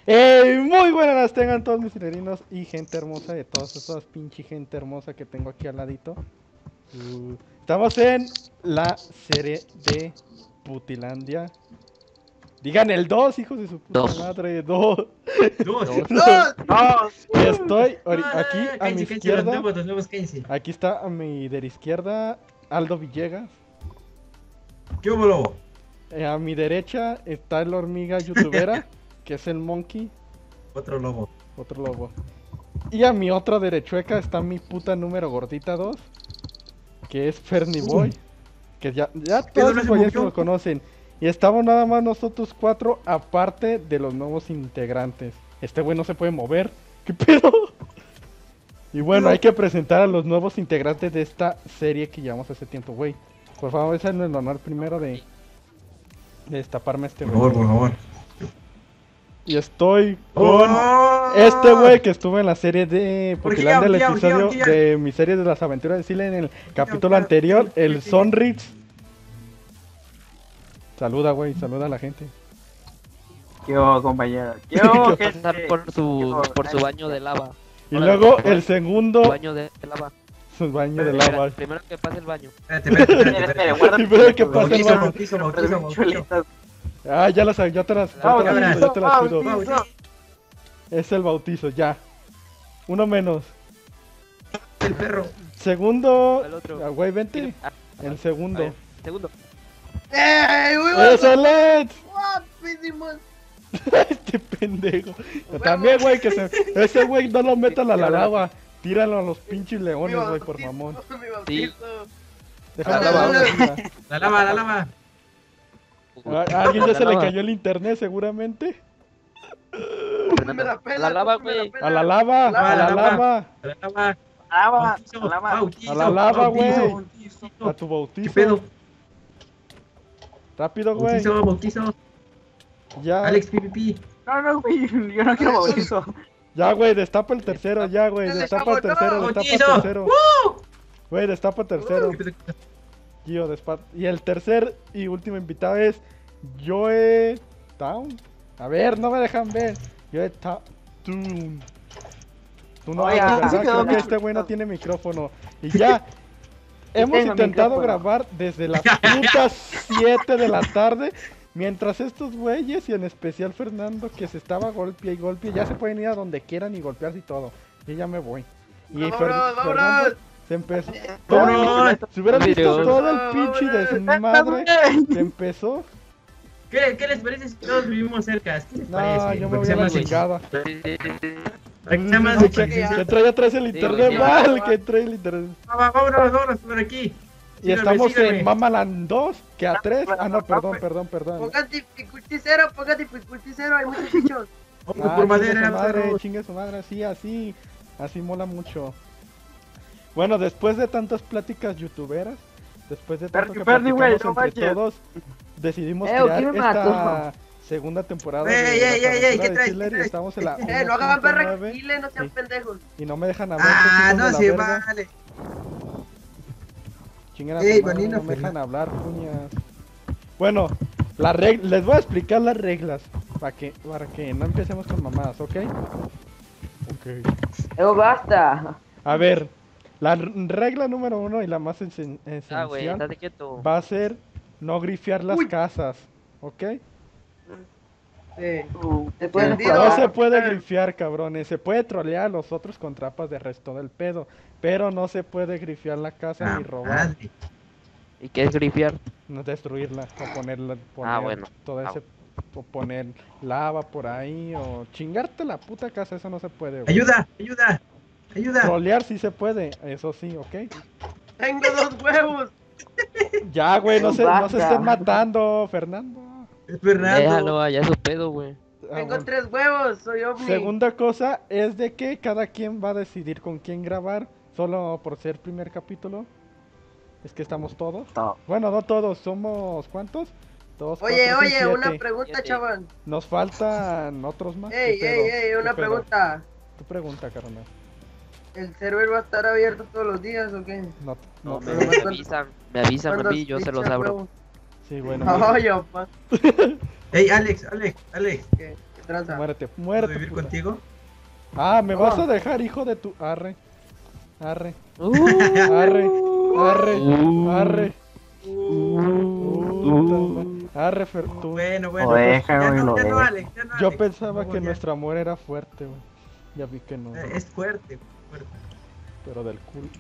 Muy buenas las tengan todos mis sireninos y gente hermosa de todas esas pinche gente hermosa que tengo aquí al ladito. Estamos en la serie de Putilandia. Digan el 2, hijos de su puta Dos. madre. 2. Dos. Y estoy aquí a mi Cállense, izquierda. los nuevos, cállense. Aquí está a mi de la izquierda Aldo Villegas. ¿Qué hubo, lobo? A mi derecha está la hormiga youtubera, que es el Monkey. Otro lobo. Otro lobo. Y a mi otra derechueca está mi puta número gordita 2, que es Fernie Boy. Que ya todos los güeyes lo conocen. Y estamos nada más nosotros cuatro, aparte de los nuevos integrantes. Este güey no se puede mover. ¿Qué pedo? Y bueno, hay que presentar a los nuevos integrantes de esta serie que llevamos hace tiempo, güey. Por favor, es el honor primero de destaparme este güey. Por favor. Y estoy con este güey que estuvo en la serie de Putilandia, el episodio de mi serie de las aventuras de Silent en el capítulo anterior, el Sonrix. Saluda, güey, saluda a la gente. Yo, compañero. Yo Yo, pasar por su baño de lava. Y luego el segundo, Baño de lava. su baño de Espera, lava. primero que pase el baño. Espere, guarda. Primero que pase el baño. Bautizo. Chulitas. Ah, ya te las cuido. Bautizo. Es el bautizo, ya. Uno menos. El perro. Segundo, El otro. güey, vente. Ah, El a segundo. ver, segundo. ¡Excelente! Guapísimos. Este pendejo. También, güey, que ese güey no lo metan a la lava. Tíralo a los pinches leones, güey, por mamón. Sí. Déjame La lava. La lava. A alguien ya se le cayó el internet, seguramente. La lava, güey. A la lava, a la lava. La lava. A la lava, güey. A tu ¿Qué bautizo. pedo? Rápido, güey. Bautizo. Ya. Alex PPP. No, güey, yo no quiero bautizo. Ya, güey, destapa el tercero, ya, güey. Destapa el tercero, destapa el tercero. Güey, destapa el tercero. Gio, y el tercer y último invitado es Joe Town. A ver, no me dejan ver. Joe Town. Tú no Oye, hablas, así ¿verdad? quedó Creo que mi este güey no tiene micrófono. Y ya. Hemos tengo intentado micrófono. grabar desde las putas 7 de la tarde. Mientras estos güeyes y en especial Fernando, que se estaba golpe y golpe, ya se pueden ir a donde quieran y golpearse y todo. Y ya me voy. Y Fernando se empezó. ¡Vámonos! Si hubieran visto Dios. todo el pinche desmadre que empezó. ¿Qué les parece si todos vivimos cerca? ¿Qué les parece? No, yo me Para que voy sea a la más chingada. Para que sea más Que trae atrás el internet sí, mal, que trae el internet. Vámonos por aquí. Y estamos en Mamaland 2, que a 3. Ah, no, perdón. Pongan dificulty cero, hay muchos bichos. Vamos por madera, Chingue su madre, sí, así mola mucho. Bueno, después de tantas pláticas youtuberas, después de tanto que Fernie, güey, platicamos no entre manches. todos, decidimos ¿quién crear me esta mató? segunda temporada Ey, de ey, las ey, aventuras ¿qué de traes? Chiller, ¿Qué y traes? estamos en la No hagan perra 1.9, Chile, no sean Sí. pendejos. y no me dejan hablar. Ah, estos hijos no de se la verga. vale. Chinguen a Ey, su madre, Vanina, no me dejan Fernanda. hablar, puñas. Bueno, les voy a explicar las reglas para que no empecemos con mamadas, ¿ok? Ok. Basta. A ver, la regla número 1 y la más Ah, güey, esencial estate quieto. va a ser no grifear las casas, ¿ok? Sí. Te pueden Entendido. No explotar. se puede grifear, cabrones. Se puede trolear a los otros con trampas de resto del pedo, pero no se puede grifear la casa ni robar, Madre. ¿Y qué es grifiar? no destruirla o poner bueno. todo ese o poner lava por ahí o chingarte la puta casa, eso no se puede. Güey. Ayuda. Trolear sí se puede, eso sí, ¿ok? Tengo 2 huevos. Ya, güey, no se Basta. estén matando, Fernando. Es Fernando. Déjalo, allá su pedo, güey. Ah, Tengo bueno. 3 huevos, soy ovni. Segunda cosa es de que cada quien va a decidir con quién grabar, solo por ser primer capítulo. Es que estamos todos. No. Bueno, no todos, somos ¿cuántos? 2, Oye, 4, 6, oye, una 7. pregunta, 7. chaval. Nos faltan otros más. Ey, ¿Qué pedo? ey, ¿Qué una pedo? pregunta. Tu pregunta, carnal. ¿El server va a estar abierto todos los días o qué? No, No, no, me ¿cuántos- avisan a ¿Cuántos mí, yo se los pinches abro. huevos? sí, bueno. No, yo, pa. Ey, Alex. ¿Qué? tranza? Muérete, ¿Puedo muérete. vivir puta. contigo? Ah, me vas No. a dejar, hijo de tu. Arre. Arre. Uh, Arre. Arre. Arre. Puta madre. Arre, tú. Bueno, bueno. Oveja, Ya güey, no, lo ya no, dejo. Alex, ya no, Yo Alex. pensaba No, que ya. nuestro amor era fuerte, güey. Ya vi que no. Es fuerte, fuerte. Pero del culo.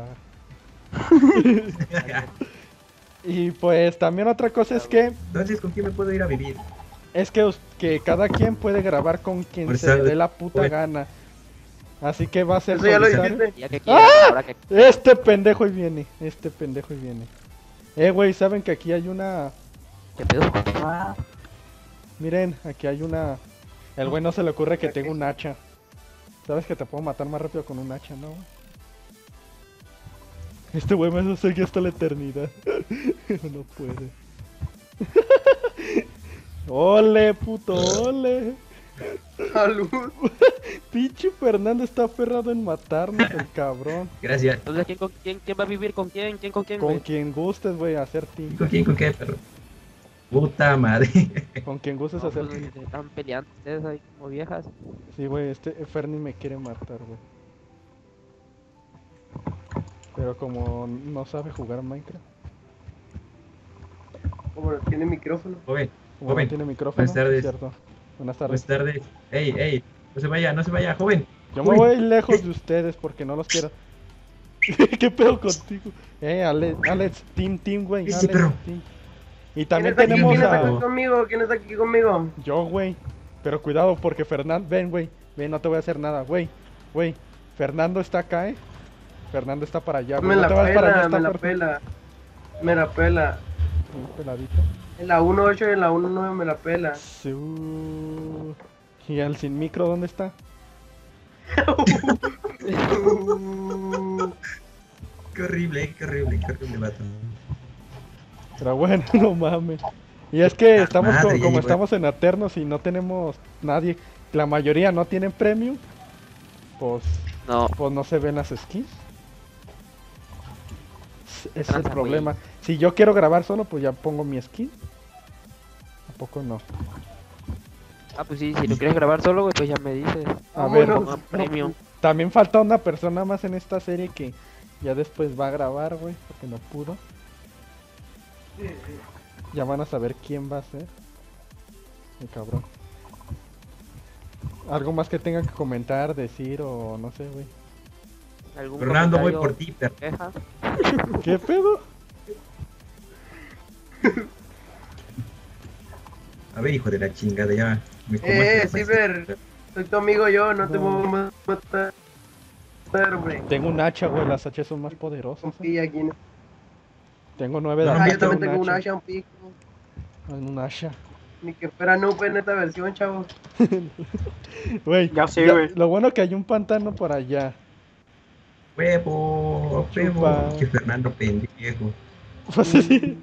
Y pues también otra cosa es que Entonces, ¿con quién me puedo ir a vivir? que cada quien puede grabar con quien Por se le estar- dé la puta Oye. gana. Así que va a ser Eso ya lo solitario. dijiste. ya que quieras, ahora que Este pendejo y viene. Este pendejo y viene. Güey, ¿saben que aquí hay una... ¿Qué pedo? Ah, Miren, aquí hay una... El güey no se le ocurre que tenga un hacha. ¿Sabes que te puedo matar más rápido con un hacha, no? Este güey me hace seguir hasta la eternidad. No puede. Ole, puto, ole. Salud. Pinche Fernando está aferrado en matarnos, el cabrón. Gracias. Entonces, ¿quién va a vivir con quién? ¿Quién con quién, Con güey? quien gustes, güey, hacer team. ¿Con quién? ¿Con qué, perro? Puta madre. Con quien gustes No, hacer pues, team. están peleando ustedes ahí como viejas. Sí, güey, Fernie me quiere matar, güey. Pero como no sabe jugar Minecraft, Como no tiene micrófono. Joven, como Joven, no tiene micrófono, buenas tardes. cierto. Buenas buenas tardes. tardes. Ey, ey, no se vaya, joven. Yo me Uy. voy lejos de ustedes porque no los quiero. ¿Qué pedo contigo? Alex, team, güey. Sí, Alex, perro. team. Y ¿Quién también está aquí? tenemos ¿Quién está a... aquí conmigo? ¿Quién está aquí conmigo? Yo, güey. Pero cuidado porque Fernando... Ven, güey. Ven, no te voy a hacer nada, güey. Güey. Fernando está acá, Fernando está para allá, güey. Me No la te vas para allá, pela, está me la perfecto. pela. Me la pela. Un peladito. En la 1.8 y en la 1.9 me la pela. Sí. ¿Y el sin micro dónde está? Qué horrible, vato. Pero bueno, no mames. Y es que estamos madre, como ya llegó. estamos en Aternos y no tenemos nadie. La mayoría no tienen premium. Pues No, no se ven las skins. Ese es el Tranza, problema. Si yo quiero grabar solo, pues ya pongo mi skin. ¿A poco no? pues sí, si lo quieres grabar solo, güey, pues ya me dices. A ver, Vámonos. Ponga premium. también falta una persona más en esta serie que ya después va a grabar, güey, porque no pudo. Ya van a saber quién va a ser. El cabrón. Algo más que tengan que comentar, decir o no sé, güey. ¿Algún Fernando, voy comentario, por ti, perro. queja? ¿Qué pedo? A ver, hijo de la chingada, ya. Me como este Ciber. Soy tu amigo yo, no te No. voy a matar, hombre. Tengo un hacha, güey, las hachas son más poderosas. Confía aquí. ¿No? Tengo 9 de No, Ah, ataque, yo también tengo un hacha. hacha, un pico. Un hacha. Ni que fuera noob en esta versión, chavos. Güey, Ya sé, güey. lo bueno que hay un pantano por allá. Huevo. Chupa. Que Fernando pendejo. Pues sí.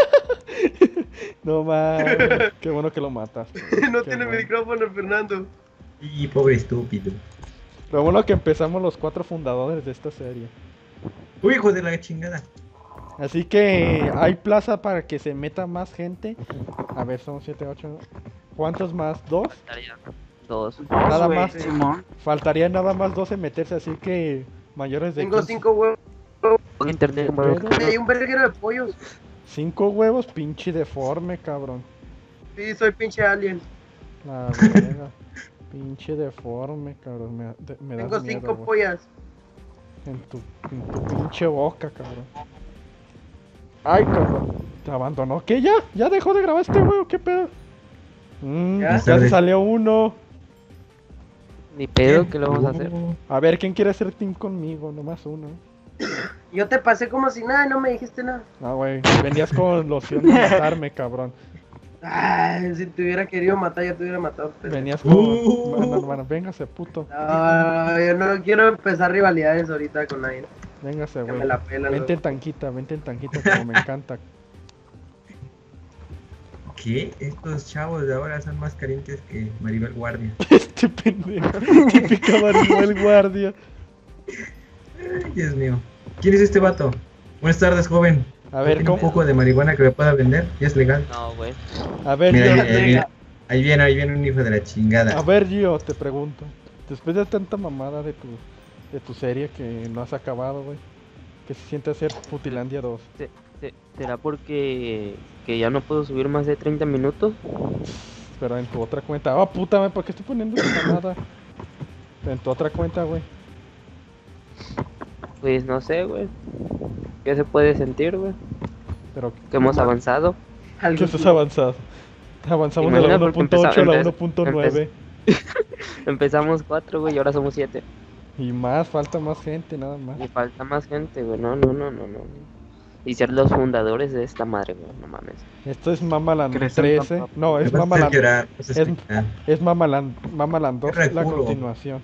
No mames, qué bueno que lo matas. No Qué tiene bueno. micrófono, Fernando. Y pobre estúpido. Lo bueno que empezamos los 4 fundadores de esta serie. Uy, hijo de la chingada. Así que hay plaza para que se meta más gente. A ver, son 7, 8. ¿Cuántos más? ¿2? Estaría 2. Nada güey, más. Simón. Faltaría nada más 2 en meterse, así que mayores de Tengo 15. 5 huevos. Con internet, Pero- güey. Y hay un verguero de pollos. 5 huevos, pinche deforme, cabrón. Sí, soy pinche alien. La verga. Pinche deforme, cabrón. Me das Tengo miedo, 5 güey. pollas. En tu pinche boca, cabrón. Ay, cabrón. Te abandonó. ¿Qué ya? ¿Ya dejó de grabar este güey? ¿Qué pedo? ¿Ya? Ya se salió uno. Ni pedo, ¿qué le vamos a hacer? A ver, ¿quién quiere hacer team conmigo? Nomás uno. Yo te pasé como si nada y no me dijiste nada. Ah, güey. Venías con loción de matarme, cabrón. Ay, si te hubiera querido matar, ya te hubiera matado. Pero... Venías con... Bueno, véngase, puto. No, yo no quiero empezar rivalidades ahorita con nadie. Véngase, Que güey. me la pelan. Vente en tanquita, como me encanta. ¿Qué? Estos chavos de ahora son más calientes que Maribel Guardia. Este pendejo. Típica Maribel Guardia. Ay, Dios mío. ¿Quién es este vato? Buenas tardes, joven. A ver, ¿Tiene un ¿cómo? poco de marihuana que me pueda vender? Ya es legal. No, güey. A ver, Mira, yo- mira, mira. Ahí viene un hijo de la chingada. A ver, Gio, te pregunto. Después de tanta mamada de tu serie que no has acabado, güey. ¿Qué se siente hacer Putilandia 2? ¿Será porque que ya no puedo subir más de 30 minutos? Pero en tu otra cuenta. Ah, puta, ¿por qué estoy poniendo esta mamada? En tu otra cuenta, güey. Pues no sé, güey. ¿Qué se puede sentir, güey? Pero Que hemos avanzado. ¿qué estás avanzado? Avanzamos de la Imagina porque 1.8 a la empezamos- 1.9. Empezamos 4, güey, y ahora somos 7. Y más, falta más gente, nada más. Y falta más gente, güey. No. Y ser los fundadores de esta madre, güey. No mames. Esto es Mamaland Crecen 13. tanto. No, es Me vas a hacer Mamaland. llorar, vas a explicar. Es Mamaland 2, Qué la reculo. continuación.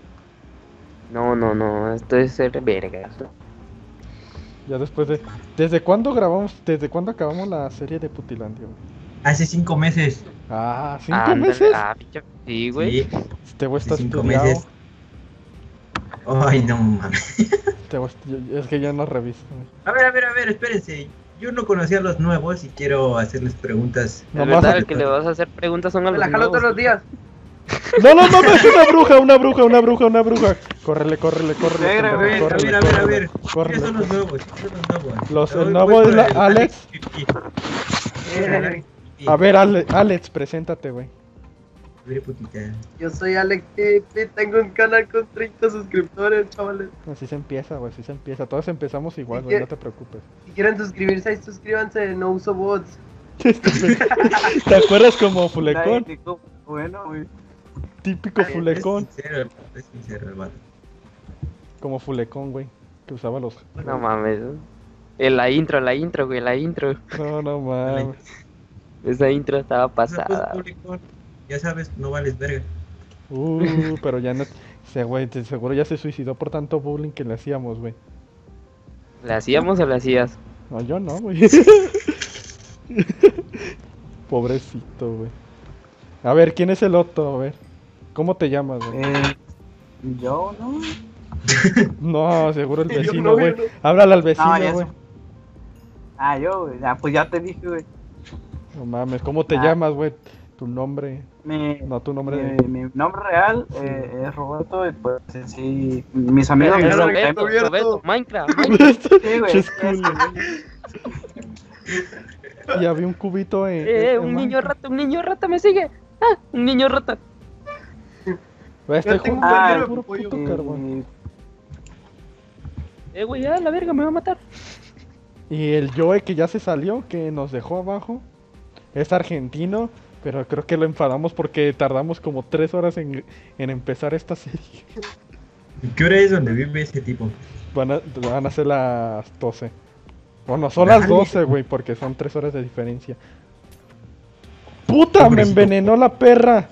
No. Esto es ser verga. Ya después de. ¿Desde cuándo grabamos? ¿Desde cuándo acabamos la serie de Putilandia, güey? Hace 5 meses. Ah, 5 Ándale, meses. pinche- Sí, güey. Sí, Este güey está hace 5 estudiado. meses. Ay, no mames. Este güey- es que ya no reviso. güey. A ver, espérense. Yo no conocía a los nuevos y quiero hacerles preguntas. Es Nomás verdad, a- el que le vas a hacer preguntas son a Me los la jalo todos nuevos. los días. No, mames, una bruja. Córrele. Negra, pendejo, güey, córrele, A ver. córrele. ¿Quiénes son los nuevos? ¿Quiénes son los nuevos? Los- el Voy nuevo por es la el Alex. 50. A ver, Alex, preséntate, güey. A ver, putita. Yo soy Alex Pepe, tengo un canal con 30 suscriptores, chavales. Así se empieza, güey, así se empieza. Todos empezamos igual, ¿Y güey, qué? no te preocupes. Si quieren suscribirse, ahí suscríbanse, no uso bots. ¿Te acuerdas como Fulecón? Bueno, güey. Típico Fulecón. Es sincero el vato. Como Fulecón, güey, que usaba los... No mames. La intro, güey, la intro. No mames. Esa intro estaba Pues, pasada. público, ya sabes, no vales verga. Pero ya no... Ese güey, seguro ya se suicidó por tanto bullying que le hacíamos, güey. ¿Le hacíamos o le hacías? No, yo no, güey. Pobrecito, güey. A ver, ¿quién es el otro? A ver. ¿Cómo te llamas, güey? Yo, ¿no? No, seguro el Yo vecino, no, güey. yo no. Háblale al vecino, ya güey. sé. Ah, yo, güey. Ah, pues ya te dije, güey. No mames, ¿cómo te Ah. llamas, güey? Tu nombre. Mi, No, tu nombre de... mi nombre real es Roberto y pues sí, mis amigos me Roberto, dicen Roberto. Roberto, Minecraft. Sí, güey. Che, cool, Y había un cubito en Un niño rata me sigue. Ah, un niño rata. Estoy Yo tengo un jugando barbero puro pollo. puto carbón. Güey, ya la verga me va a matar. Y el Joe que ya se salió, que nos dejó abajo, es argentino, pero creo que lo enfadamos porque tardamos como 3 horas en empezar esta serie. ¿Qué hora es donde vive ese tipo? Van a ser las 12. Bueno, son las Dale. 12, güey, porque son 3 horas de diferencia. ¡Puta! ¡Me Pobrecito. envenenó la perra!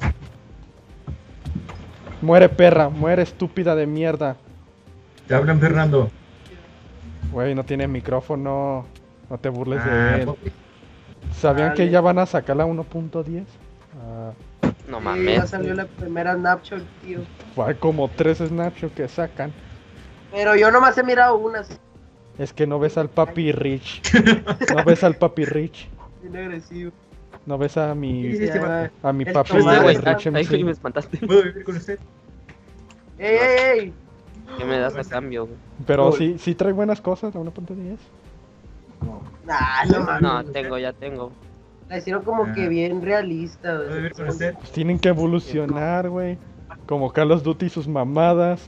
Muere, perra, muere, estúpida de mierda. Te hablan, Fernando. Güey, no tiene micrófono. No te burles Ah, de él. pobre. ¿Sabían que Vale. ya van a sacar la 1.10? Ah, No Sí, ya mames. salió la primera Snapchat, tío. hay como 3 snapshots que sacan. Pero yo nomás he mirado unas. Es que no ves al papi Rich. No ves al papi Rich. Bien agresivo. No ves a ¿Qué mi dice este vato? a mi Es papi tu madre, Rich Ay, güey, me MC. espantaste. ¿Puedo vivir con usted? ¡Ey! ¿Qué me das a cambio, güey? Pero sí trae buenas cosas la 1.10. Nah, no mames. No, ya tengo. La hicieron como que bien realista. ¿Puedo vivir con usted? Pues tienen que evolucionar, güey. Como Call of Duty y sus mamadas.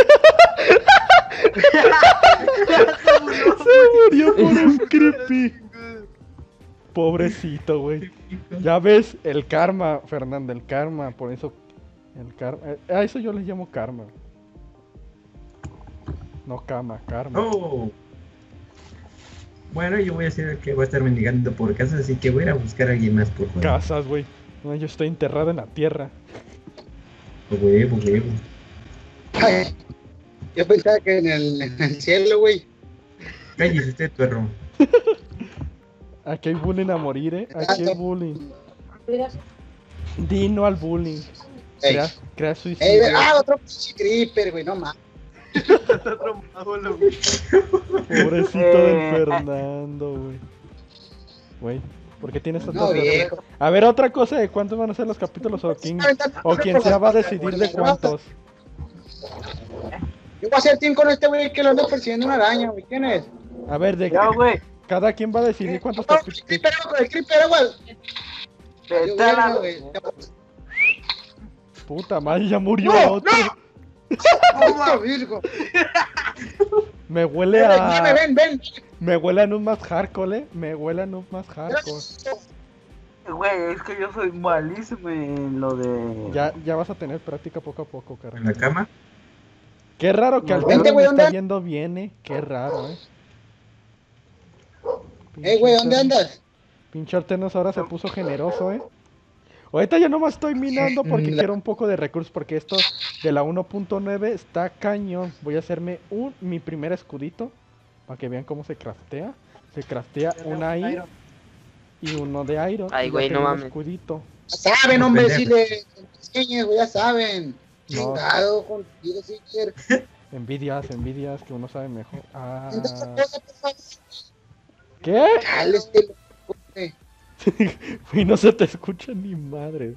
Se murió por un creepy. Pobrecito, güey. Ya ves, el karma, Fernando, el karma. Por eso, el karma. A eso yo les llamo karma. No cama, karma. Oh. Bueno, yo voy a ser el que va a estar mendigando por casa, así que voy a ir a buscar a alguien más por favor. Casas, güey. No, yo estoy enterrado en la tierra. Huevo. Ay, yo pensaba que en el cielo, güey. Cállese usted, perro. Aquí hay bullying a morir, Aquí hay bullying. Dino al bullying. Ey, Crea suicidio. otro pinche creeper, güey, no mames. Pobrecito del Fernando, güey. Güey, Porque tienes No, otros dedos. viejo. A ver, otra cosa de cuántos van a ser los capítulos o quien sea va a decidir de cuántos. Yo voy a hacer team con este güey que lo anda persiguiendo una araña, güey. ¿Quién es? A ver, de Ya, güey. cada quien va a decidir cuántos No, capítulos. con el creeper, güey. Vete a la- Puta madre, ya murió No, otro. ¡Puto Virgo! Me huele a. Ven. Me huele a un más hardcore, Me huele a un más hardcore. Güey, es que yo soy malísimo en lo de... Ya vas a tener práctica poco a poco, En la carnal. cama. Qué raro que al Vente, Tero güey, me está ¿dónde? yendo bien, Qué raro, Güey, ¿dónde andas? Pinche Artenos ahora se puso generoso, Ahorita ya nomás estoy minando porque quiero un poco de recursos. Porque esto de la 1.9 está cañón. Voy a hacerme mi primer escudito. Para que vean cómo se craftea. Se craftea una I y uno de Iron. Ay, y ya güey, no tengo un mames. escudito. Ya saben, hombre, Pendejo. si le enseñes, güey, ya saben. No. Chingado contigo, si quieres. Envidias, que uno sabe mejor. Ah. Entonces, cosa, por favor. ¿Qué? Dale, este loco, güey. Güey, no se te escucha ni madre.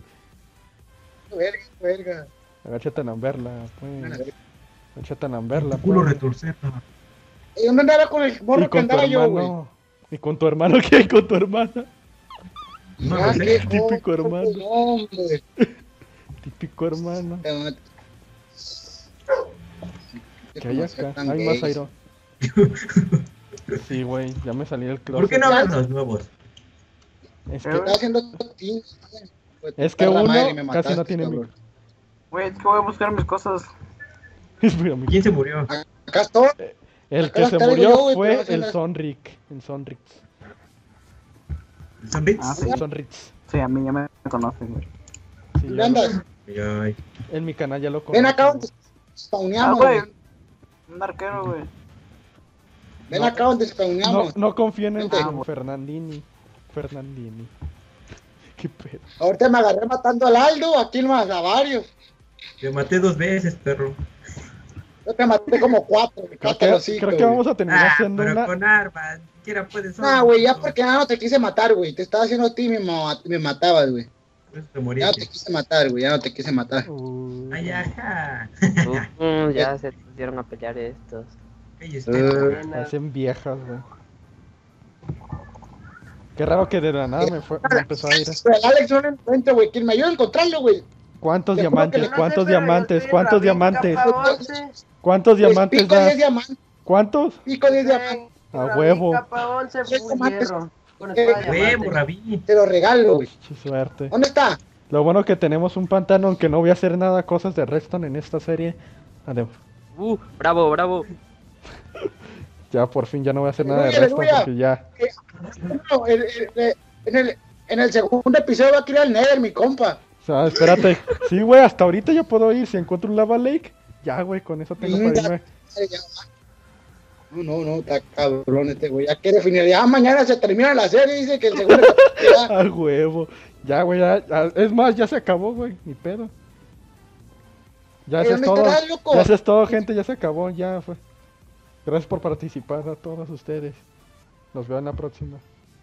Verga. Agáchate a lamberla, pues. Agáchate a lamberla, Culo pues. retorcer. No. ¿Y dónde andaba con el Y morro que con tu andaba yo, güey? hermano. ¿Y con tu hermano qué? ¿Con tu hermana? No Ah, lo qué sé. Típico joder, hermano. hombre. Típico hermano. ¿Qué hay acá? Tan Hay más gays. Iron. Sí, güey, ya me salí del closet. ¿Por qué no hablan los nuevos? Es que, Estaba haciendo team. es que Puta uno madre, me casi mataste, no tiene cabrón. micro. Güey, es que voy a buscar mis cosas. Espera, mi- ¿Quién se murió? Acá estoy. El acá que las se traigo murió yo, güey, fue pero no el se las- Sonric. El Sonrix. ¿Son bits? Ah, sí. El Sonrix. Sí, a mí ya me conocen, güey. Sí, ¿Dónde ya andas? Ay, en mi canal ya lo Ven conocen, acá donde güey. Ah, spawneamos, güey. güey. Un arquero, güey. Ven acá donde No, spawneamos. no confíen en Vente. Fernandini. Qué pedo. Ahorita me agarré matando al Aldo, aquí más a varios. te maté 2 veces, perro. Yo te maté como 4, güey. Creo que vamos a terminar haciendo pero una. con armas. Ni siquiera puedes. No, güey, ya porque ya no te quise matar, güey. Te estaba haciendo a ti y me matabas, güey. Por eso te Ya no moriste. te quise matar, güey. Ya no te quise matar. Ay, ajá. Ya se pusieron a pelear estos. Ey, este. Hacen viejas, güey. Qué raro que de la nada me empezó a ir. Pero el Alex no lo encuentro, güey. Quien me ayuda a encontrarlo, güey. ¿Cuántos Te juro que diamantes? le- ¿Cuántos diamantes? ¿Cuántos diamantes? Capa 11. ¿Cuántos diamantes Pico 10 das? diamantes. ¿Cuántos? Pico 10 diamantes. A huevo. Capa 11, Sí, full diamantes. hierro. Con espada de Huevo, diamante. Rabí. Te lo regalo, güey. Qué suerte. ¿Dónde está? Lo bueno que tenemos un pantano, aunque no voy a hacer nada cosas de Redstone en esta serie. Además, Bravo, bravo. ya por fin ya no voy a hacer nada de Aleluya, Redstone aleluya. porque ya. No, en el segundo episodio va a crear el Nether, mi compa. O sea, espérate. Sí, güey, hasta ahorita ya puedo ir. Si encuentro un lava lake, ya, güey, con eso tengo para irme. No, está cabrón este güey. Ya quiere finalizar. Ya mañana se termina la serie. Dice que el segundo capítulo ya. A huevo. Ya, güey, ya. Es más, ya se acabó, güey. Ni pedo. Ya eso es ¿Dónde todo. estarás, loco? Ya eso es todo, gente. Ya se acabó. Ya fue. Gracias por participar a todos ustedes. Nos veo en la próxima.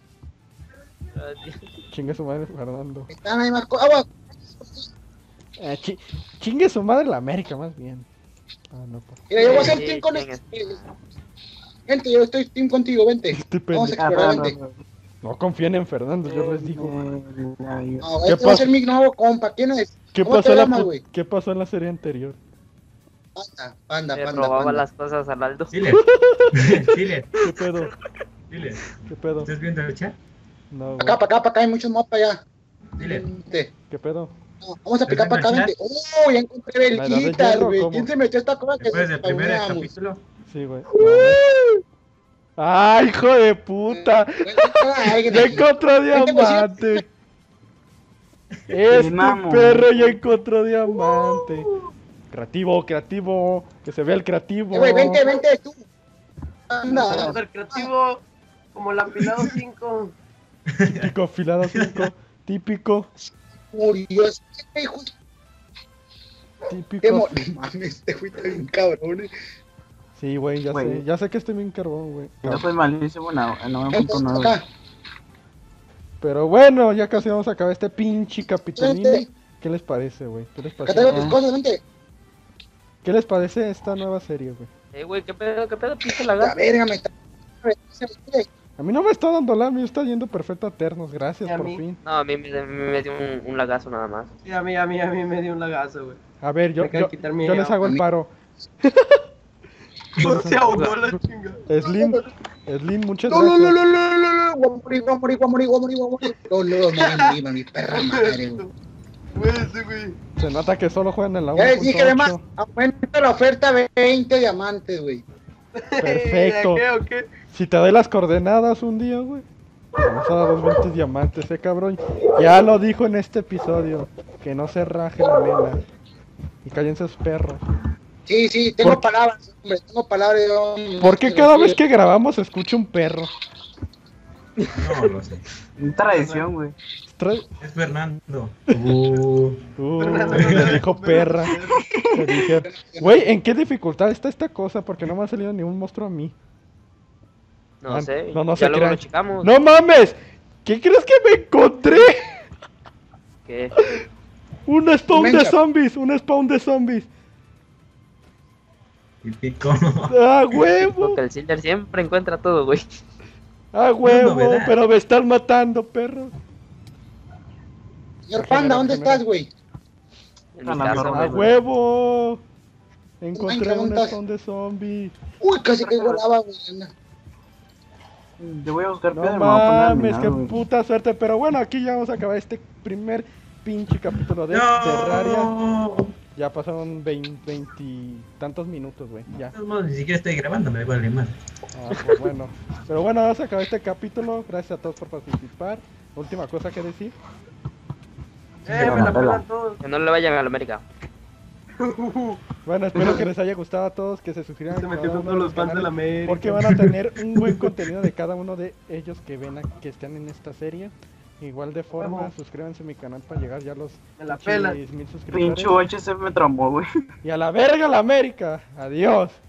Chingue su madre, Fernando. Están ahí más agua. Chingue su madre la América, más bien. Ah, no, pues. Mira, yo voy a hacer Sí, team con ¿quién este. Vente, yo estoy team contigo, vente. Este Vamos a pendejo. explorar, vente. No confíen en Fernando, yo les digo. No, ¿Qué este va a pasa? ser mi nuevo compa. ¿Quién es? ¿Qué ¿Cómo pasó, te en la llamas, pu- güey? ¿Qué pasó en la serie anterior? Panda. Le robaba las cosas al Aldo. Dile. Dile. ¿Qué pedo? Dile. ¿Qué pedo? ¿Estás viendo el chat? No, güey. Para acá, hay muchos mapas allá. Dile. Vente. ¿Qué pedo? No, vamos a picar para acá, vente. ¡Oh! Ya encontré ¿Me das de velquitas, hierro o güey. cómo? ¿Quién se metió a esta cosa que Después se del primer spawneamos? capítulo. Sí, güey. ¡Ay, hijo de puta! ¡Ya encontró diamante! Este Mamo. perro ya encontró diamante. Creativo, que se vea el creativo. Güey, vente tú. Anda. Super creativo. Como el apilado 5. Típico afilado 5, típico, Murió este hijo. Qué típico. mames, este güey está bien cabrón. Sí, güey, Güey. ya sé que estoy bien carbón, güey. Yo soy malísimo en la Vente 1.9. acá. Pero bueno, ya casi vamos a acabar este pinche capitolino. Vente. ¿Qué les parece, güey? ¿Qué les Acá parece? traigo tus cosas, vente. ¿Qué les parece esta nueva serie, güey? Güey, qué pedo, pinche La lagarto. verga, me está... A mí no me está dando la, me está yendo perfecto a Ternos, gracias Y a por mí. fin. No, a mí me dio un lagazo nada más. Sí, a mí me dio un lagazo, güey. A ver, yo Me acaban de quitar mi les agua. hago el paro. Se ahogó la chinga. Slim, muchas No, no, gracias. no, no, no, no, no, voy a morir, voy a morir, voy a morir, voy a morir, voy a morir. No, no, morí, mi perra madre, güey. Muérete, güey. Se nota que solo juegan en la Ya les dije, además, 1.8. aumenta la oferta 20 diamantes, güey. Perfecto. ¿Qué o qué? Si te doy las coordenadas un día, güey. Vamos a dar los 20 diamantes, cabrón. Ya lo dijo en este episodio. Que no se raje la nena. Y cállense sus perros. Sí, sí, tengo ¿Por qué? palabras, hombre, tengo palabras de hombre. ¿Por qué cada vez que grabamos se escucha un perro? No lo sé. Tradición, güey. Es Fernando. Le dijo perra. Le dije, güey, ¿en qué dificultad está esta cosa? Porque no me ha salido ni un monstruo a mí. No sé. No ya se luego lo crean. checamos. ¡No mames! ¿Qué crees que me encontré? ¿Qué? Un spawn de Mencha. zombies, un spawn de zombies. Típico. ¡Ah, huevo! Porque el Cinder siempre encuentra todo, güey. ¡Ah, huevo! novedad. Pero me están matando, perro. Señor Panda, ¿dónde estás, güey? En mi Ah, casa, no, ¡Ah, güey. huevo! Encontré un ¿dónde estás? spawn de zombies. Uy, casi que volaba, güey. Yo voy a buscar No piedra y me voy a poner a mames, minar, qué güey. puta suerte. Pero bueno, aquí ya vamos a acabar este primer pinche capítulo de Terraria. No. Ya pasaron 20 tantos minutos, güey. Ya. De todos modos, ni siquiera estoy grabando, me vale más. Ah, pues bueno. Pero bueno, vamos a acabar este capítulo. Gracias a todos por participar. Última cosa que decir. Me la pelan todos. Que no le vayan a la América. Bueno, espero que les haya gustado a todos, que se suscriban Se a metió cada con uno todos de los fans de la América. porque van a tener un buen contenido de cada uno de ellos que ven que están en esta serie. Igual de forma, Vamos. suscríbanse a mi canal para llegar ya a los Me la pelan. 6,000 suscriptores. Pinche HC me traumó, güey. Y a la verga la América. Adiós.